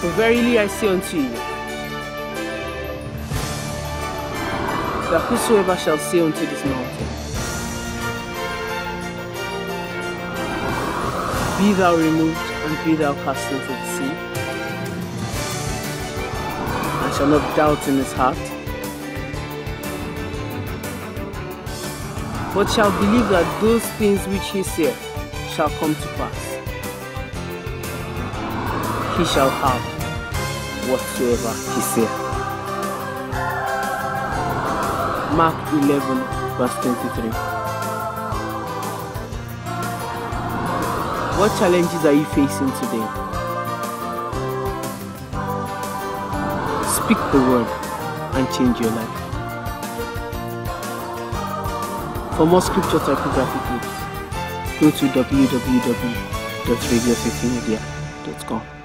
For verily I say unto you, that whosoever shall say unto this mountain, be thou removed and be thou cast into the sea, and shall not doubt in his heart, but shall believe that those things which he saith shall come to pass, he shall have whatsoever he saith. Mark 11 verse 23. What challenges are you facing today? Speak the word and change your life. For more scripture typography tips, go to www.radiocitymedia.com.